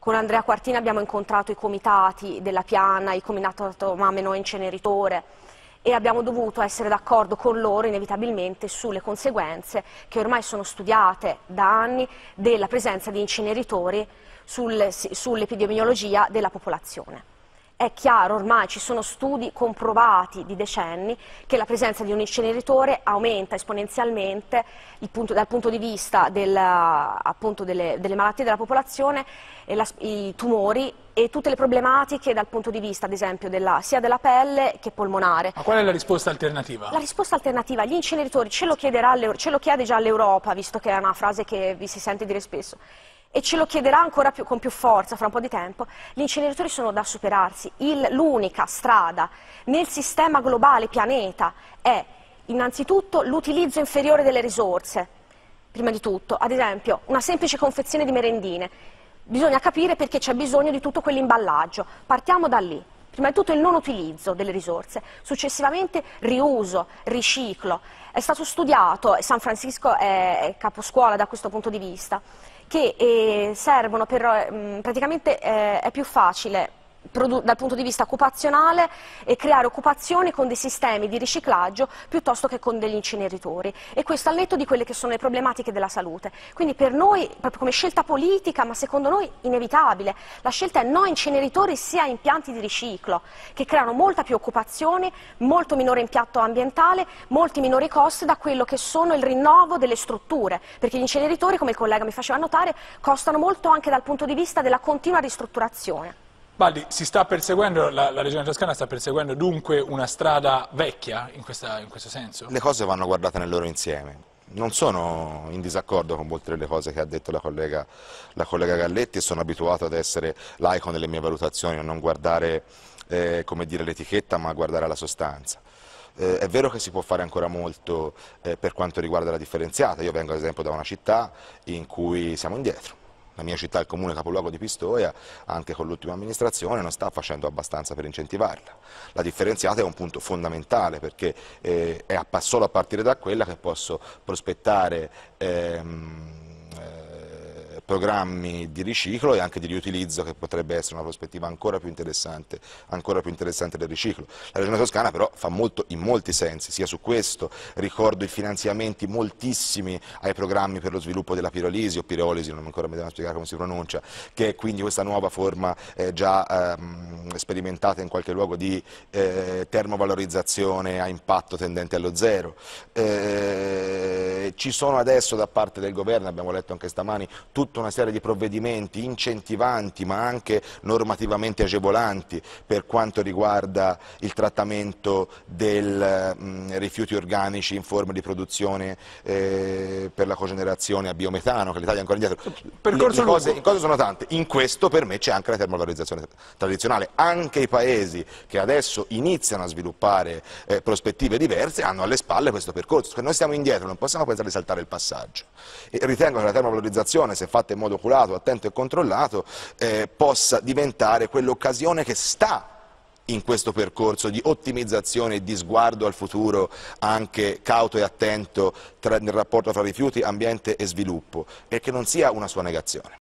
Con Andrea Quartini abbiamo incontrato i comitati della Piana, il comitato Mamme No Inceneritore, e abbiamo dovuto essere d'accordo con loro inevitabilmente sulle conseguenze che ormai sono studiate da anni della presenza di inceneritori sull'epidemiologia della popolazione. È chiaro, ormai ci sono studi comprovati di decenni che la presenza di un inceneritore aumenta esponenzialmente dal punto di vista appunto delle malattie della popolazione, i tumori e tutte le problematiche dal punto di vista, ad esempio, sia della pelle che polmonare. Ma qual è la risposta alternativa? La risposta alternativa, gli inceneritori, ce lo chiede già l'Europa, visto che è una frase che vi si sente dire spesso, e ce lo chiederà ancora con più forza fra un po' di tempo. Gli inceneritori sono da superarsi. L'unica strada nel sistema globale pianeta è innanzitutto l'utilizzo inferiore delle risorse. Prima di tutto, ad esempio, una semplice confezione di merendine. Bisogna capire perché c'è bisogno di tutto quell'imballaggio. Partiamo da lì. Prima di tutto il non utilizzo delle risorse, successivamente riuso, riciclo. È stato studiato, San Francisco è caposcuola da questo punto di vista, che servono praticamente è più facile dal punto di vista occupazionale e creare occupazioni con dei sistemi di riciclaggio piuttosto che con degli inceneritori, e questo al netto di quelle che sono le problematiche della salute. Quindi per noi, proprio come scelta politica, ma secondo noi inevitabile, la scelta è no inceneritori sia impianti di riciclo, che creano molta più occupazione, molto minore impatto ambientale, molti minori costi da quello che sono il rinnovo delle strutture, perché gli inceneritori, come il collega mi faceva notare, costano molto anche dal punto di vista della continua ristrutturazione. Baldi, la Regione Toscana sta perseguendo dunque una strada vecchia in questo senso? Le cose vanno guardate nel loro insieme. Non sono in disaccordo con molte delle cose che ha detto la collega Galletti, e sono abituato ad essere laico nelle mie valutazioni, a non guardare come dire, l'etichetta, ma a guardare alla sostanza. È vero che si può fare ancora molto per quanto riguarda la differenziata. Io vengo ad esempio da una città in cui siamo indietro. La mia città, il comune capoluogo di Pistoia, anche con l'ultima amministrazione, non sta facendo abbastanza per incentivarla. La differenziata è un punto fondamentale, perché è solo a partire da quella che posso prospettare programmi di riciclo e anche di riutilizzo, che potrebbe essere una prospettiva ancora più interessante del riciclo. La Regione Toscana però fa molto in molti sensi, sia su questo, ricordo i finanziamenti moltissimi ai programmi per lo sviluppo della pirolisi o pirolisi, non ancora mi devono spiegare come si pronuncia, che è quindi questa nuova forma già sperimentata in qualche luogo di termovalorizzazione a impatto tendente allo zero. Ci sono adesso da parte del governo, abbiamo letto anche stamani, tutta una serie di provvedimenti incentivanti ma anche normativamente agevolanti per quanto riguarda il trattamento dei rifiuti organici in forma di produzione per la cogenerazione a biometano, che l'Italia è ancora indietro. Le cose sono tante, in questo per me c'è anche la termovalorizzazione tradizionale. Anche i paesi che adesso iniziano a sviluppare prospettive diverse hanno alle spalle questo percorso, perché noi stiamo indietro, non possiamo pensare di saltare il passaggio. E ritengo che la termovalorizzazione, se fatta in modo curato, attento e controllato, possa diventare quell'occasione che sta in questo percorso di ottimizzazione e di sguardo al futuro anche cauto e attento nel rapporto tra rifiuti, ambiente e sviluppo, e che non sia una sua negazione.